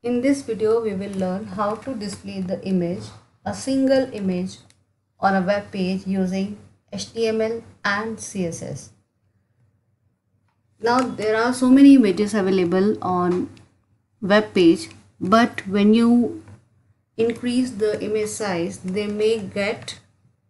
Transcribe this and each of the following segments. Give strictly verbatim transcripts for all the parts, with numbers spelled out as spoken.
In this video, we will learn how to display the image, a single image on a web page using H T M L and C S S. Now, there are so many images available on web page, but when you increase the image size, they may get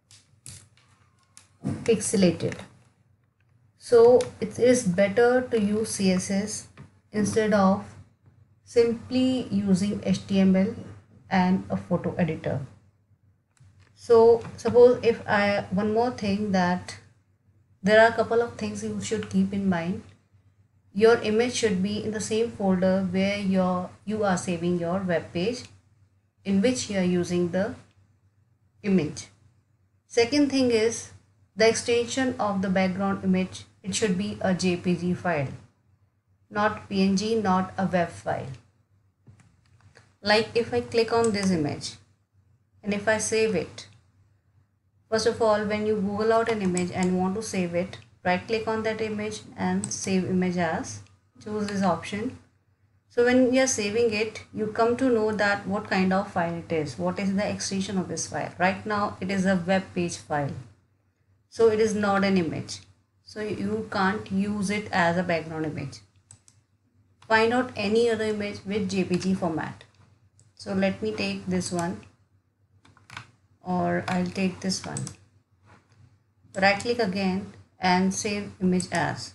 pixelated. So, it is better to use C S S instead of simply using H T M L and a photo editor. So suppose if I one more thing, that there are a couple of things you should keep in mind. Your image should be in the same folder where your you are saving your web page in which you are using the image. Second thing is the extension of the background image. It should be a J P G file, not P N G, not a web file. Like if I click on this image and if I save it, first of all, when you Google out an image and want to save it, right click on that image and save image as, choose this option. So when you are saving it, you come to know that what kind of file it is, what is the extension of this file. Right now it is a web page file, so it is not an image, so you can't use it as a background image. Find out any other image with J P G format. So let me take this one, or I'll take this one. Right click again and save image as.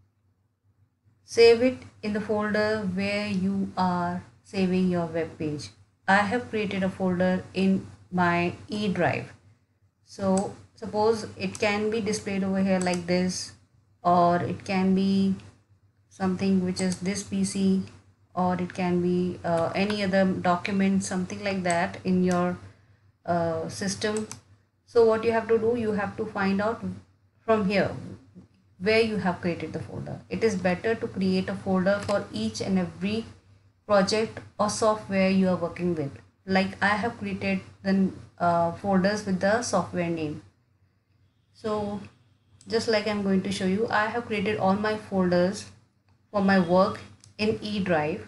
Save it in the folder where you are saving your web page. I have created a folder in my E drive. So suppose it can be displayed over here like this, or it can be something which is this P C, or it can be uh, any other document, something like that in your uh, system. So what you have to do, you have to find out from here where you have created the folder. It is better to create a folder for each and every project or software you are working with. Like I have created the uh, folders with the software name. So just like I'm going to show you, I have created all my folders for my work in E drive.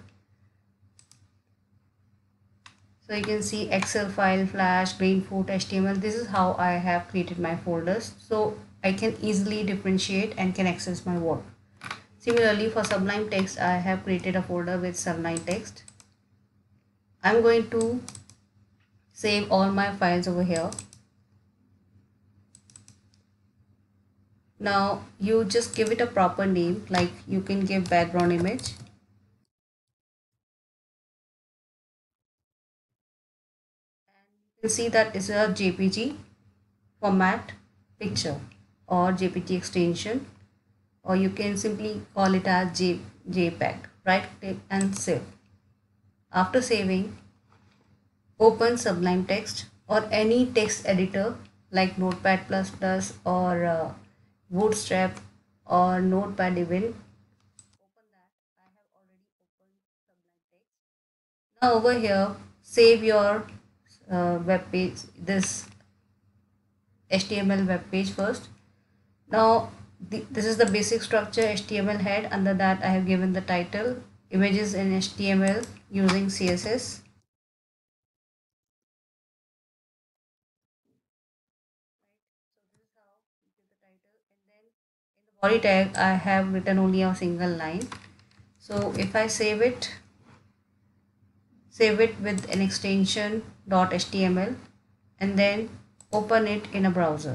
So you can see Excel file, Flash, Greenfoot, H T M L. This is how I have created my folders, so I can easily differentiate and can access my work. Similarly, for Sublime Text, I have created a folder with Sublime Text. I'm going to save all my files over here. Now you just give it a proper name, like you can give background image. You can see that is a J P G format picture or J P G extension, or you can simply call it as J, JPEG. Right click and save. After saving, open Sublime Text or any text editor like Notepad plus plus or uh, Bootstrap or Notepad even. Open that. I have already opened Sublime Text. Now over here, save your uh, web page, this H T M L web page first. Now the, this is the basic structure, H T M L head. Under that I have given the title, images in H T M L using C S S. Body tag, I have written only a single line. So if I save it, save it with an extension .html and then open it in a browser.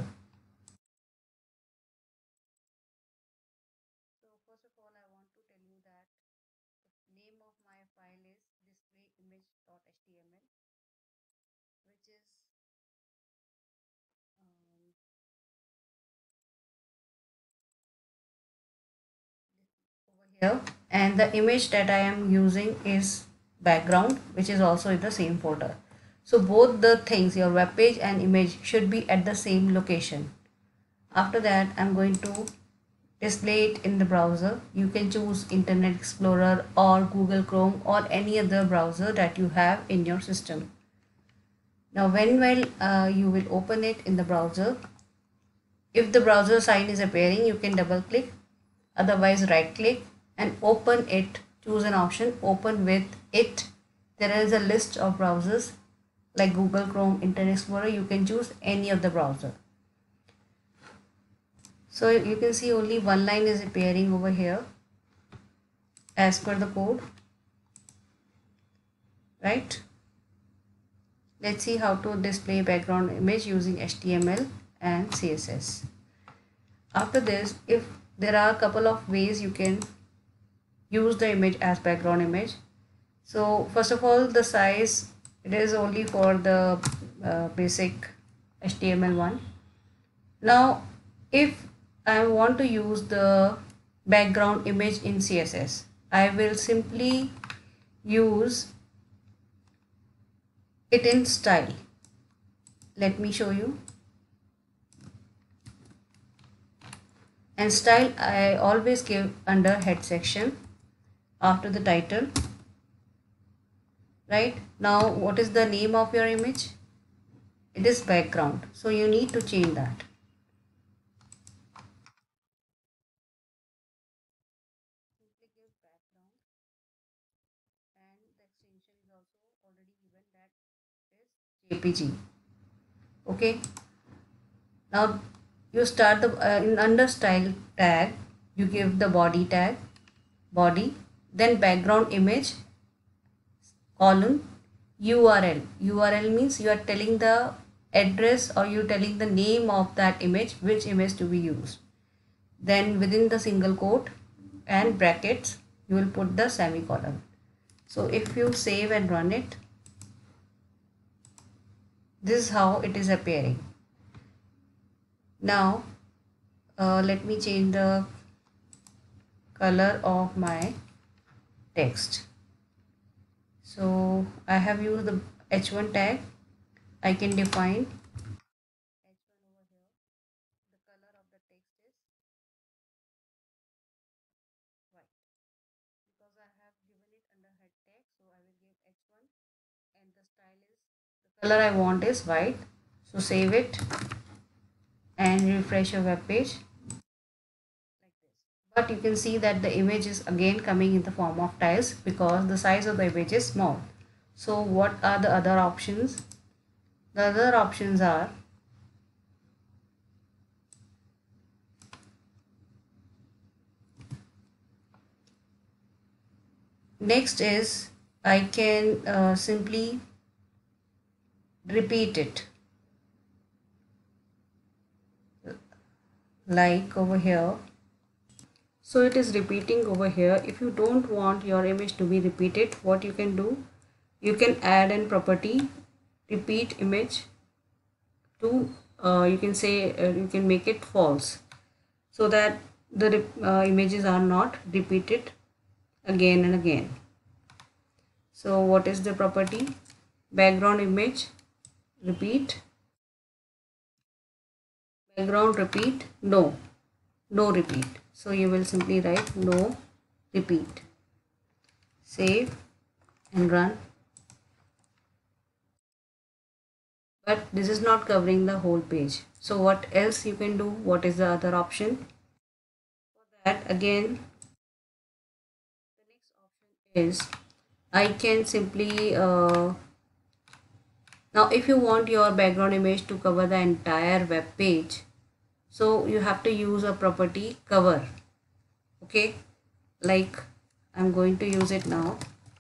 So first of all, I want to tell you that the name of my file is displayimage.html, which is um, over here, and the image that I am using is background, which is also in the same folder. So both the things, your web page and image, should be at the same location. After that, I'm going to display it in the browser. You can choose Internet Explorer or Google Chrome or any other browser that you have in your system. Now when while uh, you will open it in the browser, if the browser sign is appearing, you can double click, otherwise right click and open it. Choose an option, open with it There is a list of browsers like Google Chrome, Internet Explorer. You can choose any of the browser. So you can see only one line is appearing over here as per the code, right? Let's see how to display background image using H T M L and C S S. After this, if there are a couple of ways you can use the image as background image. So first of all, the size, it is only for the uh, basic H T M L one. Now if I want to use the background image in C S S, I will simply use it in style. Let me show you. And style I always give under head section after the title. Right now, what is the name of your image? It is background, so you need to change that. Simply give background, and the extension is also already given, that is J P G. Okay, now you start the uh, in under style tag, you give the body tag, body, then background image colon U R L. U R L means you are telling the address, or you telling the name of that image, which image to be used. Then within the single quote and brackets, you will put the semicolon. So if you save and run it, this is how it is appearing. Now uh, let me change the color of my text. So I have used the H one tag. I can define H one over here. The color of the text is white, because I have given it under head tag, so I will give H one, and the style is, the color I want is white. So save it and refresh your web page like this. But you can see that the image is again coming in the form of tiles because the size of the image is small. So what are the other options? The other options are next is I can uh, simply repeat it, like over here. So it is repeating over here. If you don't want your image to be repeated, what you can do, you can add an property repeat image to uh, you can say uh, you can make it false, so that the uh, images are not repeated again and again. So what is the property? Background image repeat, background repeat, no, no repeat. So you will simply write no repeat, save and run. But this is not covering the whole page. So what else you can do? What is the other option? For that, again, the next option is I can simply uh, now if you want your background image to cover the entire web page, so you have to use a property cover. Okay, like I'm going to use it now.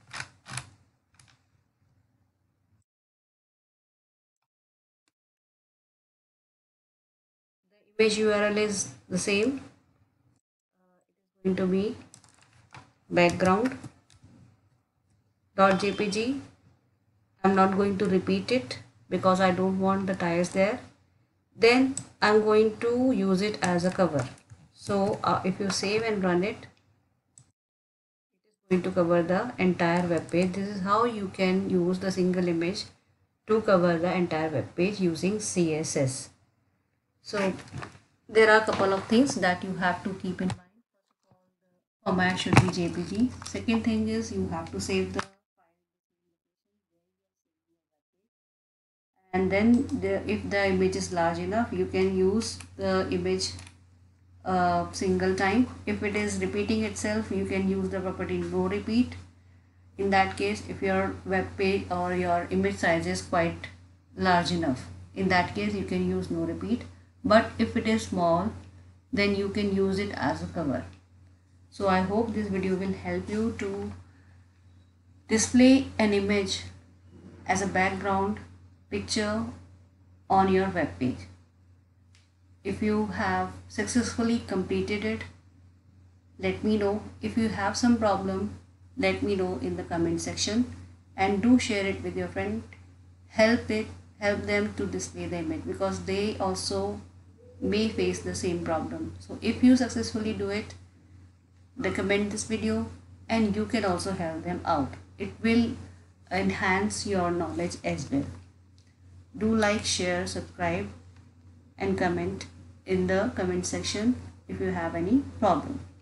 The image U R L is the same. Uh, it is going to be background dot J P G. I'm not going to repeat it because I don't want the tires there. Then I'm going to use it as a cover. So uh, if you save and run it, it is going to cover the entire web page. This is how you can use the single image to cover the entire web page using C S S. So there are a couple of things that you have to keep in mind. First of all, the format should be J P G. Second thing is you have to save the and then the, if the image is large enough, you can use the image uh, single time. If it is repeating itself, you can use the property no repeat. In that case, if your web page or your image size is quite large enough, in that case you can use no repeat. But if it is small, then you can use it as a cover. So I hope this video will help you to display an image as a background picture on your web page. If you have successfully completed it, let me know. If you have some problem, let me know in the comment section, and do share it with your friend. Help it help them to display the image, because they also may face the same problem. So if you successfully do it, recommend this video, and you can also help them out. It will enhance your knowledge as well. Do like, share, subscribe, and comment in the comment section if you have any problem.